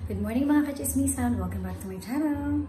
Good morning mga kachismisan! Welcome back to my channel!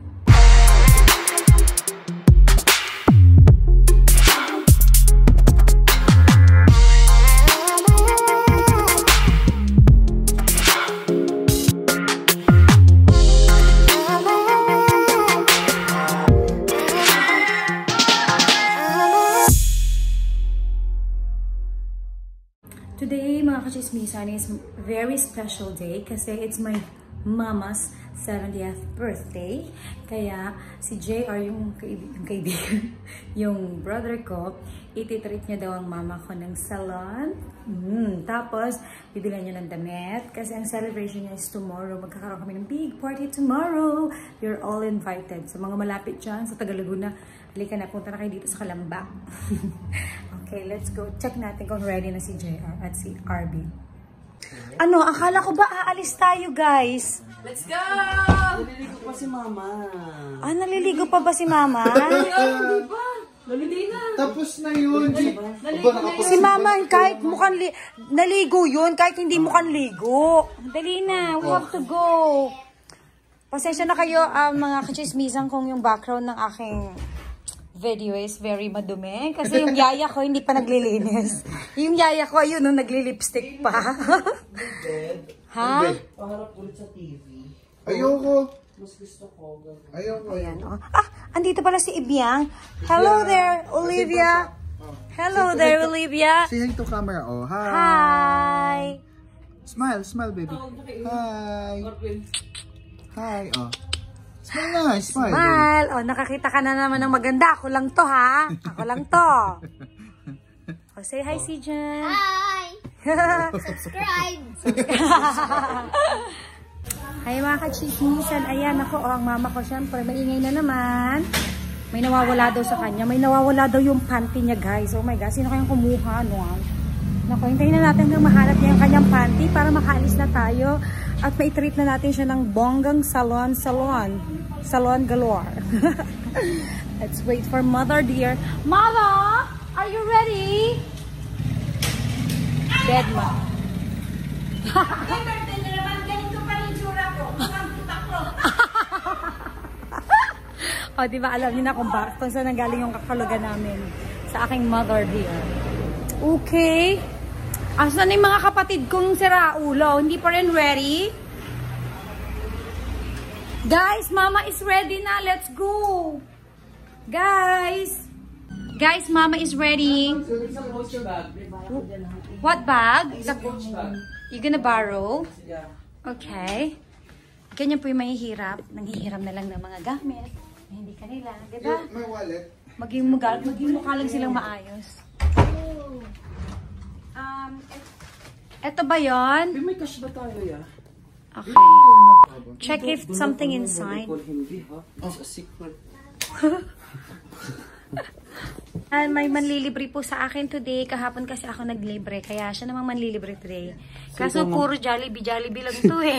Today, mga kachismisan, is a very special day kasi it's my mama's 70th birthday. Kaya si JR, yung kaibigan, yung brother ko, ititreat niya daw ang mama ko ng salon. Tapos, bibilan niya ng damit kasi ang celebration niya is tomorrow. Magkakaroon kami ng big party tomorrow. You're all invited. So, mga malapit dyan sa Tagalaguna, halika na, punta na kayo dito sa Kalamba. Okay, let's go. Check natin kung ready na si JR at si RB. Ano, akala ko ba aalis tayo, guys? Let's go! Naliligo pa si Mama. Ah, naliligo pa ba si Mama? Hindi pa. Naliligo na. Tapos na yun. Si Mama, kahit mukhang naligo yun, kahit hindi mukhang ligo. Dali na, we have to go. Pasensya na kayo, mga kachismisan, kung yung background ng aking video is very madumi. Kasi yung yaya ko hindi pa naglilinis. Yung yaya ko, ayun, no, nagli-lipstick pa. Ha? Paharap ulit sa TV. Ayoko. Mas gusto ko. Ayoko. Ayan, oh. Ah, andito pala si Ibiang. Hello there, Olivia. Hello there, Olivia. Say hi to camera. Oh, hi. Hi. Smile, smile, baby. Hi. Hi. Oh. Smile na, smile. Smile. Oh, nakakita ka na naman ng maganda. Ako lang to, ha? Ako lang to. Oh, say hi, si Jan. Hi! Subscribe! Hi, mga kachismisan. Ayan, ako, oh, ang mama ko, syempre, maingay na naman. May nawawala daw sa kanya. May nawawala daw yung panty niya, guys. Oh my God, sino kayang kumuha, no? Naku, hintayin na natin hanggang mahanap niya yung kanyang panty para makaalis na tayo. At mai-treat na natin siya ng bonggang salon galore. Let's wait for Mother, dear. Mother, are you ready? Dead ma. O, diba alam niyo na kung saan nanggaling yung kakulugan namin sa aking mother, dear. Okay. Asan na yung mga kapatid kong siraulo? Hindi pa rin ready? Guys, Mama is ready na. Let's go. Guys. Guys, Mama is ready. What bag? You gonna borrow? Okay. Ganyan po yung mahihirap. Nanghihiram na lang ng mga gamit. Hindi kanila. Diba? My wallet. Maging mukha lang silang maayos. Eto ba yun? May cash ba tayo, ya? Okay. Check if something inside. Hindi, ha? It's a secret. May manlilibre po sa akin today. Kahapon kasi ako naglibre. Kaya siya namang manlilibre today. Kaso puro Jollibee lang to eh.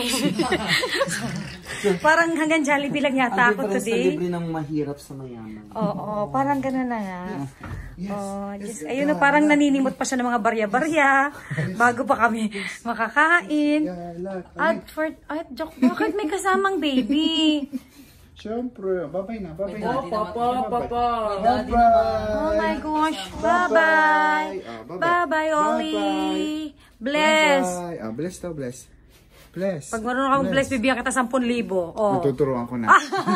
Parang hanggang Jollibee lang yata ako today. Ang libre ng mahirap sa mayaman. Oo, parang gano'n na nga. Ayun na, parang naninimot pa siya ng mga barya-barya bago pa kami makakain. Joke, bakit may kasamang baby? Siyempre, babay na, babay na. Papa. Oh my gosh, bye-bye. Bye-bye, Oli. Bless. Bless daw, bless. Bless. Pag marunong akong bless, bibigyan kita 10,000. Oh. Natuturuan ko na.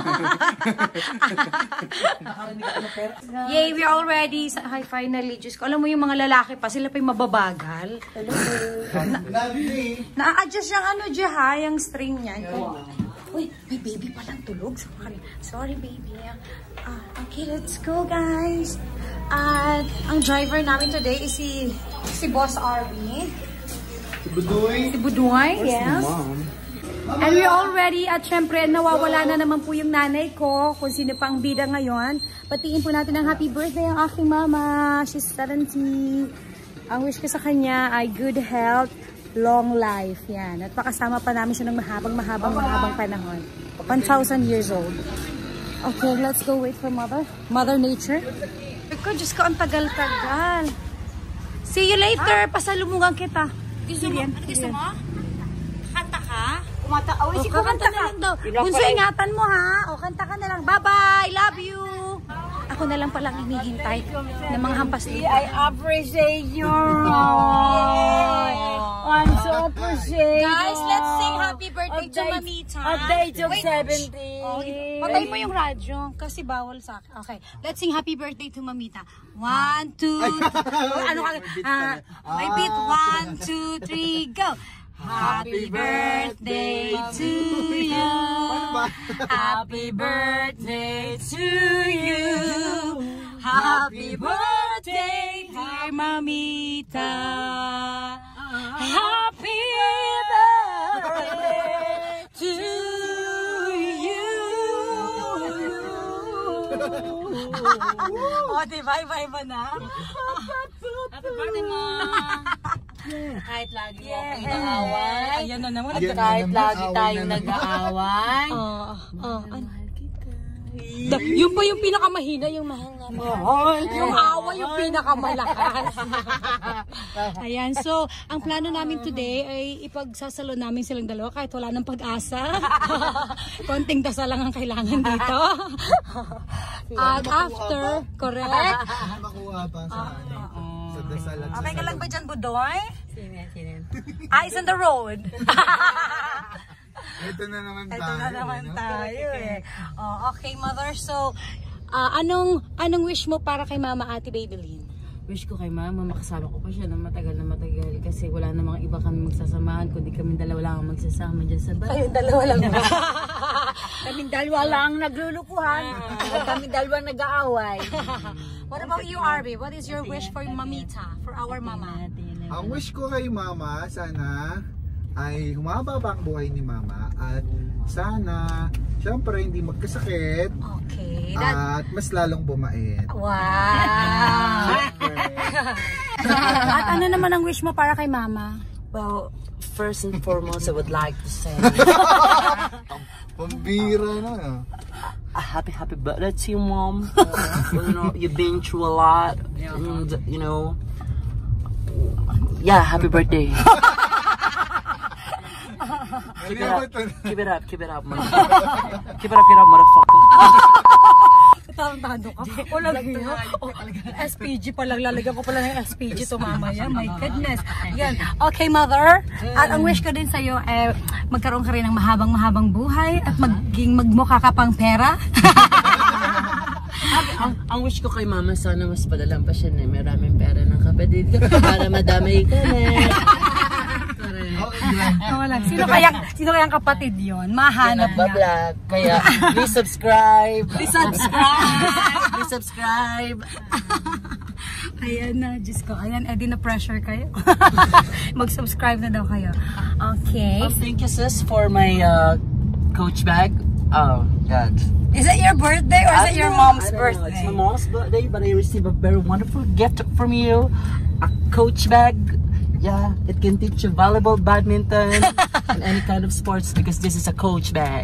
Yay, we're all ready. Hi, finally. Diyos ko, alam mo yung mga lalaki pa, sila pa yung mababagal. Na-adjust yung yung string niya. Uy, may baby palang tulog. Sorry, baby. Okay, let's go, guys. At ang driver namin today is si Boss RB. Si Budoy. Si Budoy, yes. And we're all ready. At syempre, nawawala na naman po yung nanay ko. Kung sino pang bida ngayon. Patiin po natin ang happy birthday ang aking mama. She's 70. Ang wish ko sa kanya ay good health, long life. Yan. At pakasama pa namin siya ng mahabang panahon. 1,000 years old. Okay, let's go wait for Mother Nature. Diyos ko, ang tagal-tagal. See you later. Pasalubungan kita. Gusto mo? Kanta ka? Kakanta na lang daw. Bunso, ingatan mo ha. O, kanta ka na lang. Bye-bye. Love you. Ako na lang palang hinihintay ng mga hampas dito. I appreciate you. I'm so appreciate. Guys, let's sing happy birthday to Mamita. At the age of 70. Patay mo yung radyo kasi bawal sa akin. Okay, let's sing happy birthday to Mamita. 1, 2, ano ka? May beat. 1, 2, 3, go. Happy birthday to you. Happy birthday to you. Happy birthday, dear Mamita. Happy birthday to you. Oh, diba? Iba na. Happy birthday, Mom. Kahit lagi ako nag-aaway. Ayan na naman. Kahit lagi tayong nag-aaway. Yung pa yung pinakamahina, yung mahal na mahal. Yung awa yung pinakamalakas. Ayan, so, ang plano namin today ay ipagsasalo namin silang dalawa kahit wala ng pag-asa. Konting dasal lang ang kailangan dito. At after, correct? Makuha pa sa dasal at Okay ka lang ba dyan, Budoy? Sinin. Eyes on the road. Ito na naman tayo. Ito na naman tayo eh. Oh, okay, mother. So, anong wish mo para kay Mama Ate Babylin? Wish ko kay Mama, makasama ko pa siya ng matagal na matagal. Kasi wala na mga iba kami magsasamahan. Kundi kami dalawa lang ang magsasama dyan sa bahay. Kayong dalawa lang ba? Kaming dalawa lang naglulukuhan. Kaming dalawa nag-aaway. What about you, Arby? What is your wish for Mamita? For our Mama? Ang wish ko kay Mama, sana ay humaba pa ang buhay ni Mama at sana, syempre, hindi magkasakit. Okay. At mas lalong bumait. Wow! At ano naman ang wish mo para kay Mama? Well, first and foremost, I would like to say Pambira na. a happy birthday to you, Mom. You know, you've been through a lot, and you know, yeah, happy birthday. Keep it up, man. Keep it up, motherfucker. Tando ka. Wala niyo. SPG pa lang. Lalagyan ko pala ng SPG to mamaya. My goodness. Yan. Okay, mother. At ang wish ko din sa'yo, magkaroon ka rin ng mahabang buhay at magmukha ka pang pera. ang wish ko kay Mama, sana mas padalang pa siya na maraming pera ng kapatid ko para madamay ka na. Sino kayang kapatid yon? Mahanap niya. Vlog. Kaya, please subscribe. Ayan na, Diyos ko. Ayan, edi na pressure kayo. Mag-subscribe na daw kayo. Okay. Thank you, sis, for my Coach bag. Oh, God. Is it your birthday or is it your mom's birthday? It's my mom's birthday, but I received a very wonderful gift from you. A Coach bag. Yeah, it can teach you volleyball, badminton, and any kind of sports because this is a Coach bag.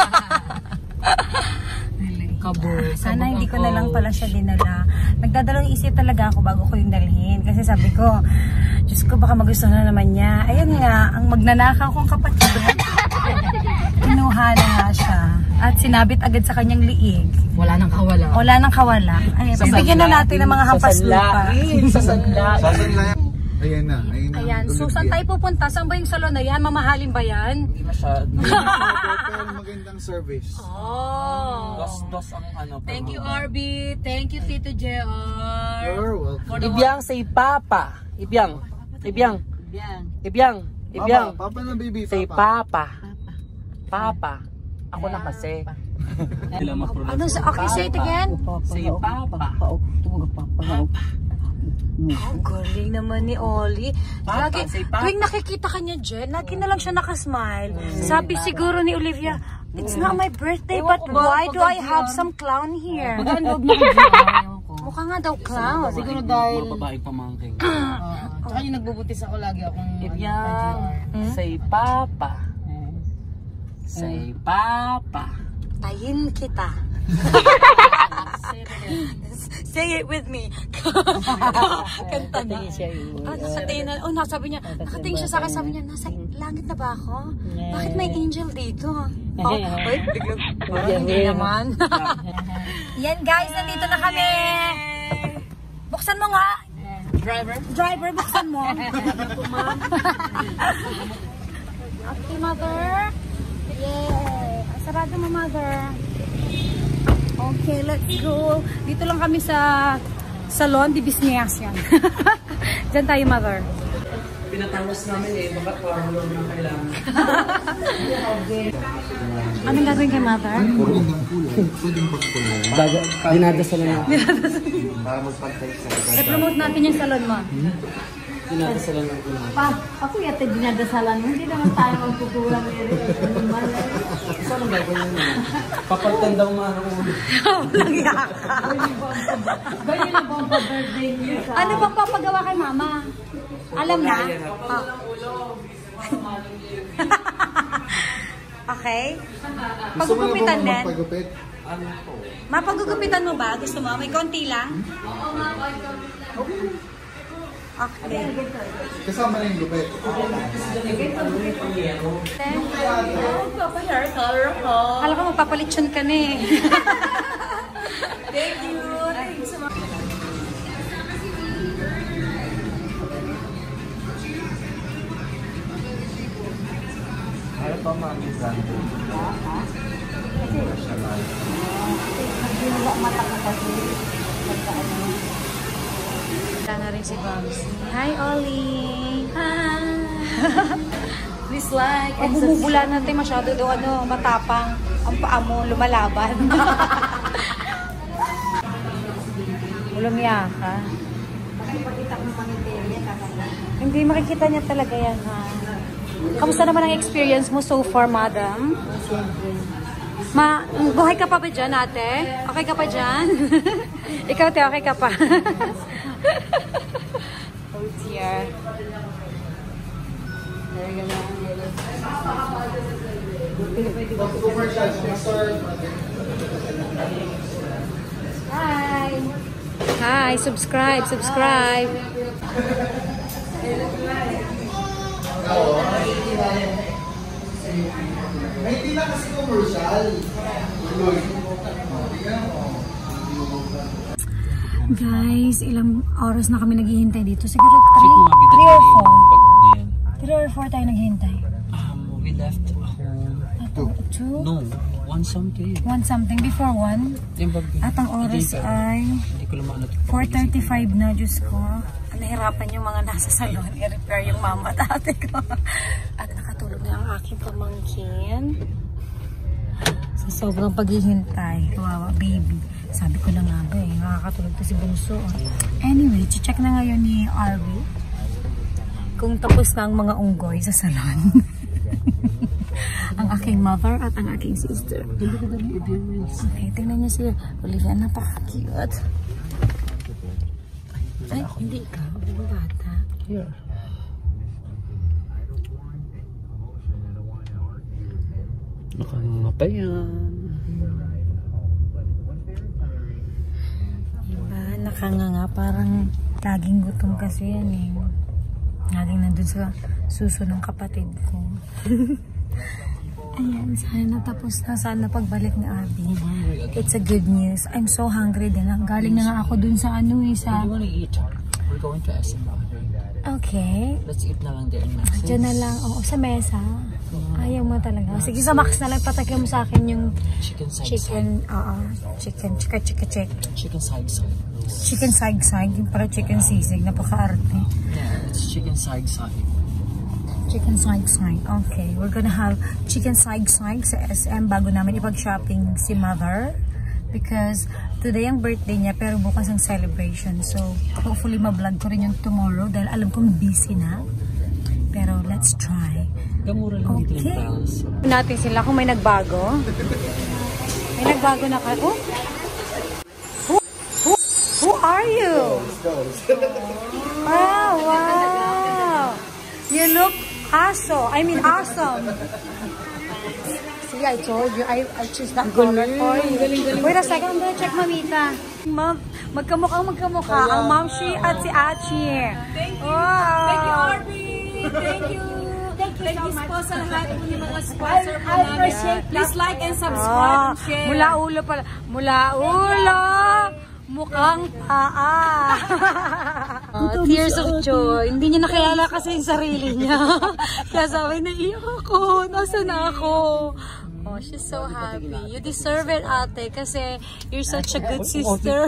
Sana hindi ko na lang pala siya dinala. Nagdadalawang isip talaga ako bago ko yung dalhin. Kasi sabi ko, Diyos ko, baka magustuhan na naman niya. Ayun nga, ang magnanakaw kong kapatid. Kinuha na nga siya. At sinabit agad sa kanyang liig. Wala nang kawala. Ay, bibigyan na natin ng mga hampas lupa. Sasanla. Ayan na. Ayan, so saan tayo pupunta? Saan ba yung salon na yan? Mamahalin ba yan? Hindi masyado. Pero magandang service. Oh. Dos ang ano. Thank you, Arby. Thank you, Tito JR. You're welcome. Ibyang say Papa. Ibyang. Papa na baby, Say Papa. Papa. Ako na kasi. Ano sa okay, say it again? Say Papa. Oh, galing naman ni Oli. Lagi, say Papa. tuwing nakikita ka niya, Jen, lagi na lang siya nakasmile. Sabi siguro ni Olivia, it's not my birthday, but why do I have some clown here? Mukha nga daw clown. Siguro dahil Mga babaeng pamangking. Tsaka yung nagbubutis ako lagi akong Ibyang. Say Papa. Say Papa. Tayin kita. Say it with me. Kanta na. Nakatingin na. Oh, sabi niya, nakatingin siya sa akin. Sabi niya, nasa langit na ba ako? Bakit may angel dito? Oh, wait, biglang. Hindi naman. Yan guys, nandito na kami. Buksan mo nga. Driver, buksan mo. Okay, mother. Yay. Sarado mo, mother. Okay, let's go. Dito lang kami sa salon de business yan. Diyan tayo, mother. Pinatangos namin eh, baka parang na kailangan. Anong gagawin kay mother? Pwedeng ng kulay. Pwedeng pagkulay. Dinadasal na. Para magpantay sa I-promote natin yung salon mo. Dinadasal na ng kulay. Ako yata dinadasalan mo, hindi naman tayo magkukulang So, anong gagawin mo? Papagtan daw mga ulo. Walang yaka. Ganyan na bang pa-birthday niyo sa... Ano bang papagawa kay mama? Alam na? Okay. Pagugupitan din. magpagupit? Mapagugupitan mo ba? Gusto mo? May konti lang? Okay. Kasama na yung gupit. Kala ko magpapalitsyon ka na eh. Thank you. Ano pa mami brando? Wala na rin si Bobsy. Hi, Ollie! Hi! Please like and bumubula natin masyado doon, matapang. Ang paa mo, lumalaban. Ulumya ka. Hindi, makikita niya talaga yan, ha? Kamusta naman ang experience mo so far, madam? Buhay ka pa ba dyan, ate? Okay ka pa dyan? Ikaw, te, okay ka pa? Oh, dear. Hi! Hi! Subscribe! May hindi na kasi commercial. Guys, ilang oras na kami naghihintay dito? Siguro 3 or 4 tayo naghihintay. We left home. 2? No, 1 something. 1 something before 1. At ang oras ay 4:35 na. Diyos ko, nahirapan yung mga nasa salon i-repair yung mama at ate ko. At nakatulog na ang aking pamangkin sa sobrang paghihintay. Kawawa, baby. Sabi ko na nga ba eh, nakakatulog to si Bunso. Anyway, check na ngayon ni Arby kung tapos na ang mga unggoy sa salon. Ang aking mother at ang aking sister. Okay, tingnan niyo si Olivia, napaka-cute. Ay, hindi ka. Ang bata. Yeah. Nakangapa yan. Diba? Nakanganga. Parang laging gutom kasi yan eh. Laging nandun sa suso ng kapatid ko. Ayan, sana tapos na. Sana pagbalik ni Abby. It's a good news. I'm so hungry din. Galing na nga ako dun sa ano eh. Sa... What do you wanna eat? We're going to SM. Okay. Let's eat na lang din. Diyan na lang. Oo, sa mesa. Ayaw mo talaga. Sige, sa Max na lang. Patakyan mo sa akin yung chicken side side. Chicken side. Yung para chicken sisig. Napaka-arte. Yeah, it's chicken side. Chicken side. Okay. We're gonna have chicken side sa SM bago namin ipag-shopping si Mother. Because today ang birthday niya pero bukas ang celebration. So, hopefully ma-vlog ko rin yung tomorrow dahil alam kong busy na. Pero let's try. Gamura lang dito Okay. yung price. Natin sila kung may nagbago. May nagbago na ka. Oh? Who are you? Wow! You look awesome. See, I told you, I choose that color for you. Wait a second, I'm gonna check Mamita. Ma'am, magkamukha ang Mamshi at si Achi. Thank you. Wow. Thank you, Arby. Thank you. Thank you po sa lahat po ng mga sponsor po namin. Please like and subscribe and share. Mula ulo pala. Mula ulo. Mukhang paa. Tears of joy. Hindi niya nakilala kasi yung sarili niya. Kaya sabi, naiyak ako. Nasaan ako? Oh, she's so happy. You deserve it, ate, kasi you're such a good sister.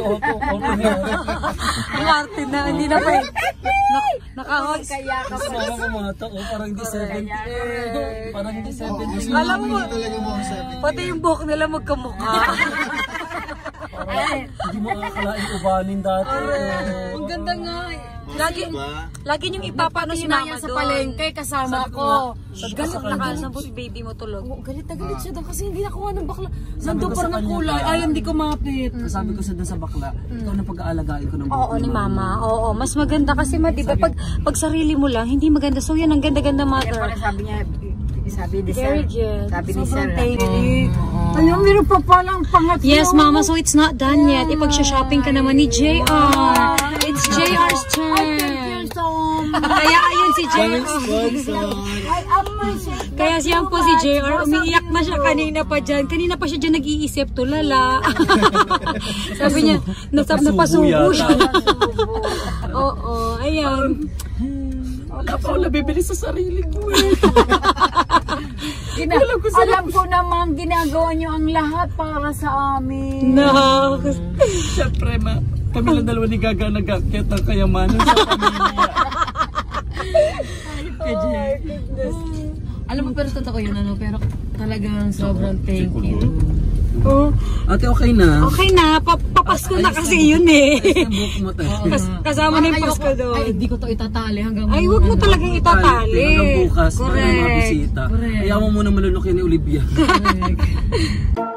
Ang arte na, hindi na pa. Nakahos. Kaya ka pa. Parang hindi 70. Parang hindi 70. Alam mo, Talaga mo ang sabi. pati yung buhok nila magkamukha. Hindi mo akalain ubanin dati. Ang ganda nga. Lagi niyong ipapano si mama sa doon. palengke kasama ko. Galit na galit po si baby mo tulog. Galit na galit siya doon kasi hindi nakuha ng bakla. Nandun pa ng kulay. Ay, hindi ko mapit. Sabi ko sa doon sa bakla, ikaw na pag-aalagaan ko ng buhok. Oo, ni mama. Oo, mas maganda kasi diba pag sarili mo lang, hindi maganda. So yan, ang ganda-ganda mother. Sabi niya, sabi ni Very good. Sabi ni Sir. Alam, meron pa palang pangatlo. Yes, mama, so it's not done yet. Ipag-shopping ka naman ni JR. It's JR's turn. Kaya ayun si JR. Kaya siya po si JR. Umiiyak na siya kanina pa dyan. Kanina pa siya dyan nag-iisip, tulala. Sabi niya, napasubo siya. Oo, ayan. Wala pa ako nabibili sa sarili ko Alam ko naman, ginagawa niyo ang lahat para sa amin. No. Siyempre, kami lang dalawa ni Gaga nag-akyat ng kayamanan sa pamilya. Alam mo, pero totoo yun, pero talagang sobrang thank you. Oh. Ate, okay na? Okay na, papasko na kasi yun eh. Buhok mo tayo. Kasama na yung Pasko doon. Ay, hindi ko to itatali hanggang Ay, huwag mo talagang itatali. Hanggang bukas, para may mga Correct. bisita. Kaya mo muna malulukin ni Olivia.